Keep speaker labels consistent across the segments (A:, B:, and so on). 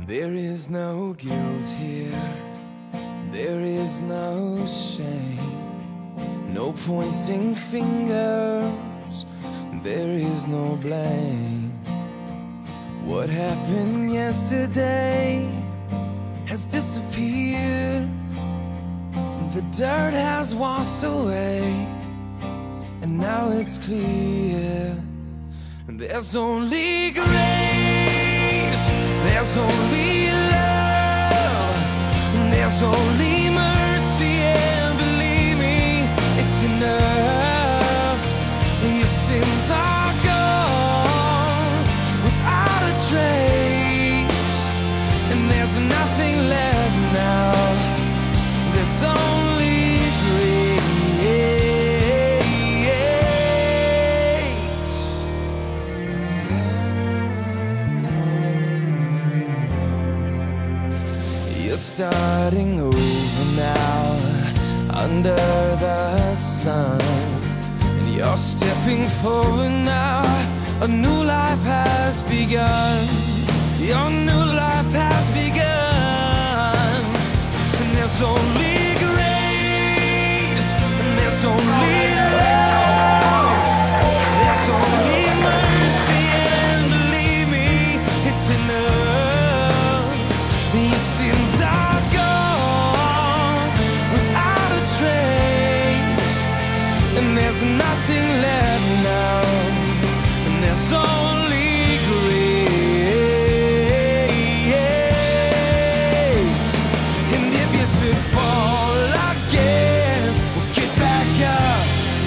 A: There is no guilt here, there is no shame, no pointing fingers, there is no blame. What happened yesterday has disappeared, the dirt has washed away, and now it's clear. There's only grace, there's only love, there's only mercy, and believe me, it's enough. Your sins are gone without a trace, and there's nothing left now. There's only grace. You're starting over now, under the sun, and you're stepping forward now. A new life has begun. Your new life has begun. And there's only grace, and there's only love, there's only mercy, and believe me, it's enough. Your sins are gone without a trace, and there's nothing left now, and there's only grace. And if you should fall again, well, get back up,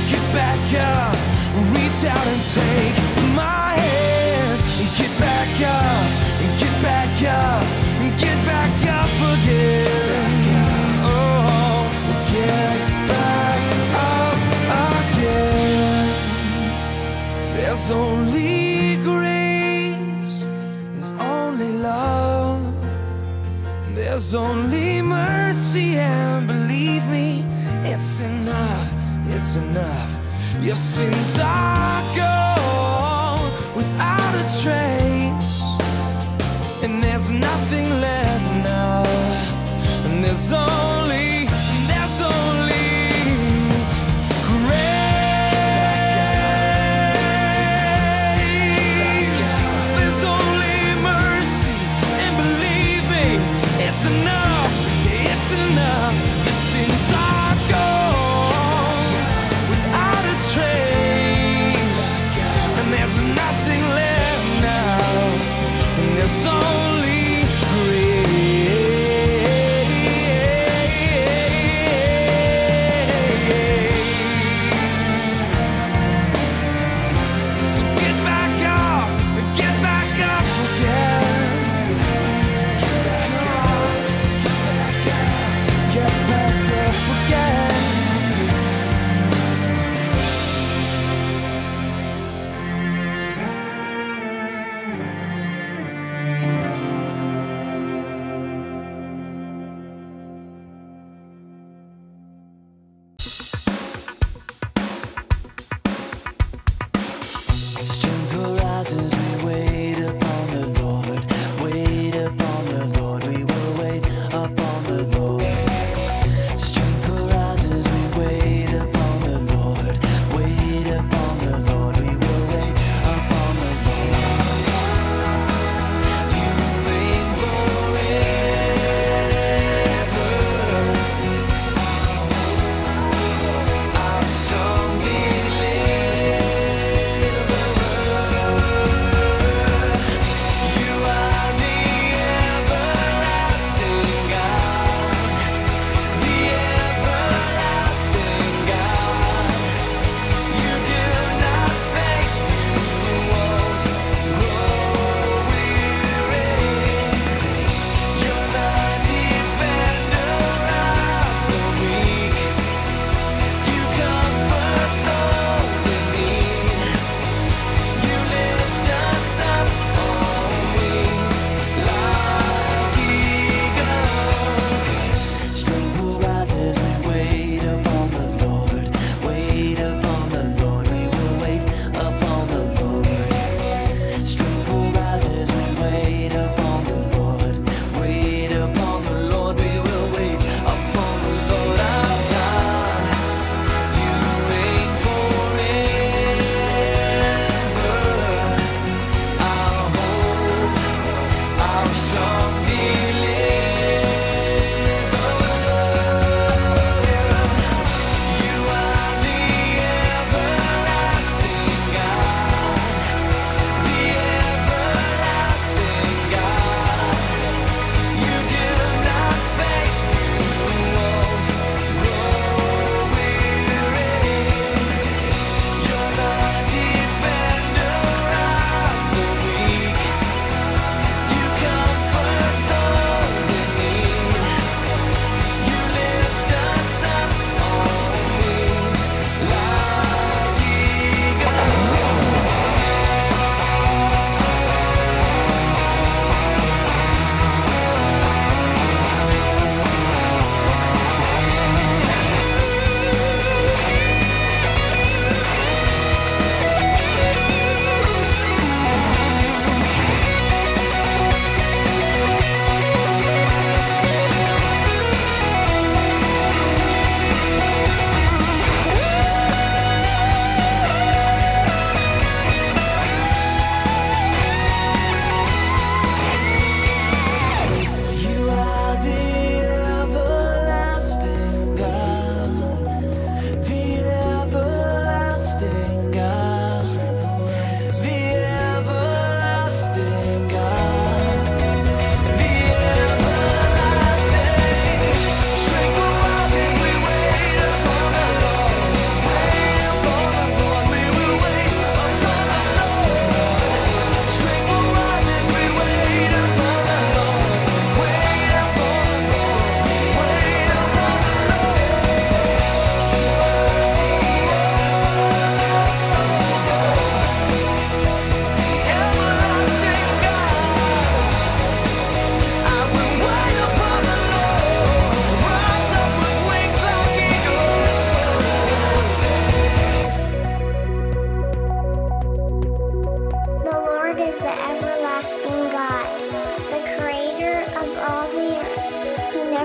A: reach out and take my hand, and get back up, and get back up, and get back up again. Oh, get back up again. There's only grace, there's only love, there's only mercy, and believe me, it's enough, it's enough. Your sins are gone without a trace, and there's nothing left now, and there's only grace. There's only mercy, and believe me, it's enough, it's enough. Your sins are gone without a trace,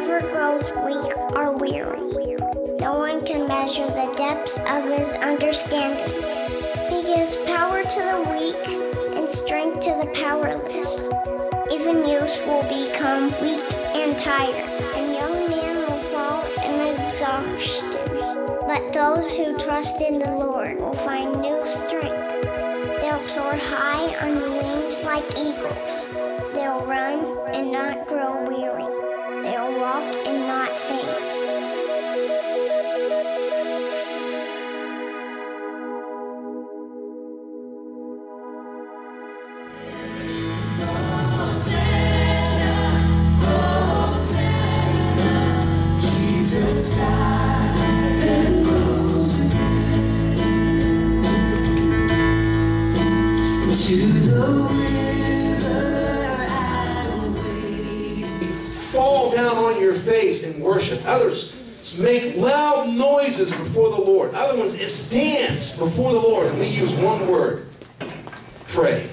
B: whoever grows weak or weary. No one can measure the depths of his understanding. He gives power to the weak and strength to the powerless. Even youths will become weak and tired, and young men will fall in exhaustion. But those who trust in the Lord will find new strength. They'll soar high on the wings like eagles. They'll run and not grow weary. They'll walk and not faint.
C: Fall down on your face and worship. Others make loud noises before the Lord. Other ones dance before the Lord. And we use one word: praise.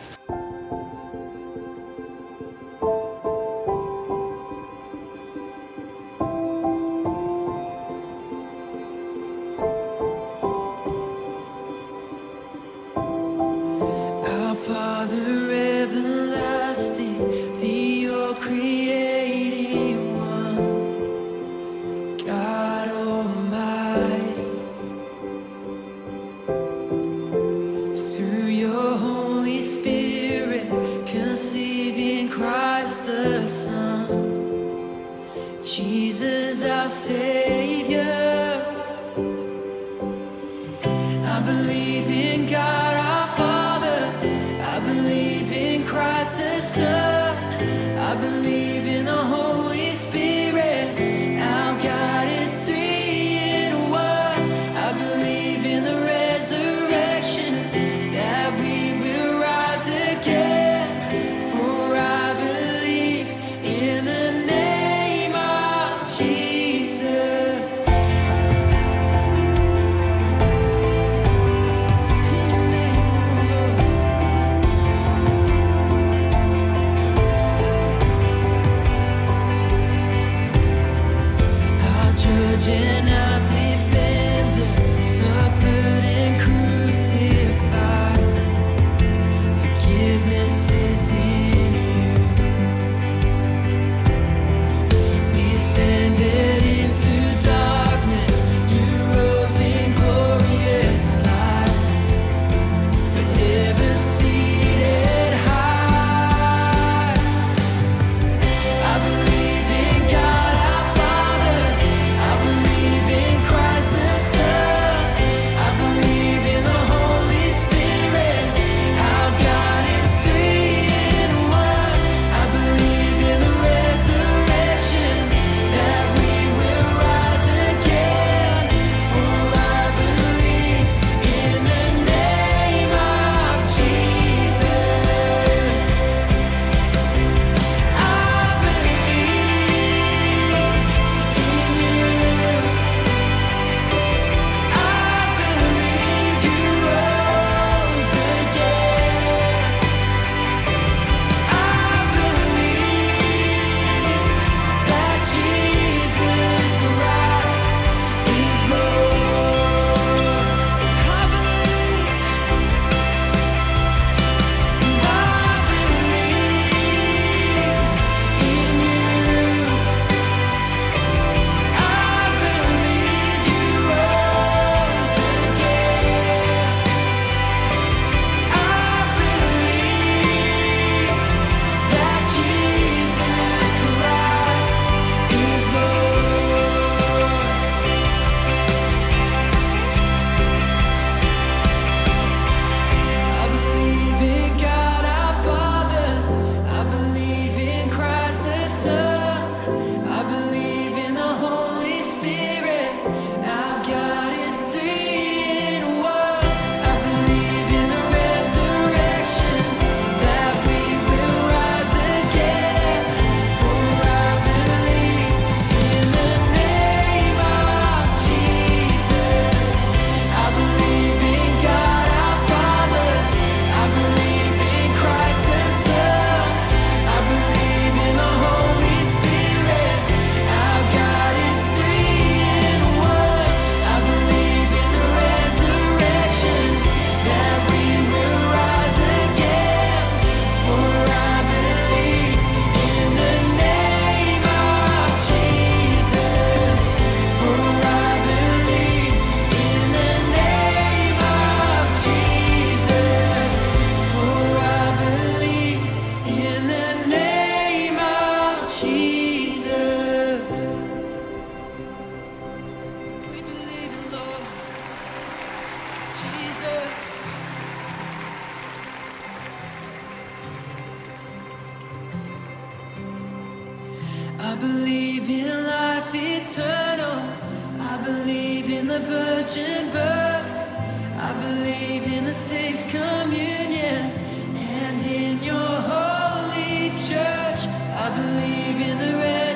A: Our Father everlasting, the all-creating one, God Almighty. Through your Holy Spirit, conceiving Christ the Son, Jesus our Savior. I believe in God our Father, I believe in Christ the Son, I believe in the Holy Spirit, our God is three in one. I believe in the resurrection, that we will rise again, for I believe in the name of Jesus. And our defender suffered and crucified. Forgiveness is in you. Descended into darkness, you rose in glorious light. Forever seated high. I believe in God our Father, I believe in believe in life eternal. I believe in the virgin birth. I believe in the saints' communion and in your holy church. I believe in the